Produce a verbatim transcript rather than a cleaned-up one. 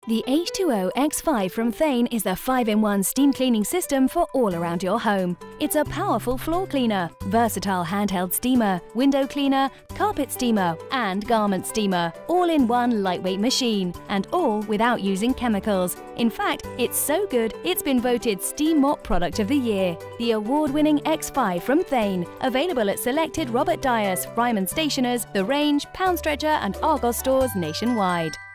The H two O X five from Thane is the five in one steam cleaning system for all around your home. It's a powerful floor cleaner, versatile handheld steamer, window cleaner, carpet steamer and garment steamer, all in one lightweight machine, and all without using chemicals. In fact, it's so good it's been voted Steam Mop Product of the Year. The award-winning X five from Thane, available at selected Robert Dyas, Ryman Stationers, The Range, Pound Stretcher and Argos stores nationwide.